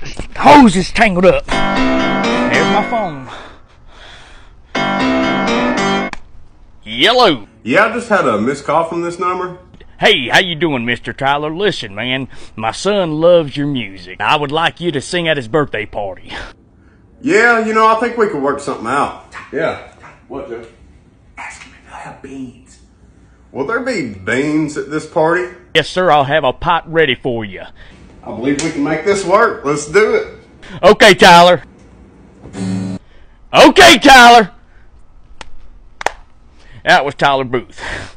hose is tangled up. There's my phone. Yellow. Yeah, I just had a missed call from this number. Hey, how you doing, Mr. Tyler? Listen, man, my son loves your music. I would like you to sing at his birthday party. Yeah, you know, I think we could work something out. Yeah. What, Joe? Ask him if he'll have beans. Will there be beans at this party? Yes, sir, I'll have a pot ready for you. I believe we can make this work. Let's do it. Okay, Tyler. Okay, Tyler. That was Tyler Booth.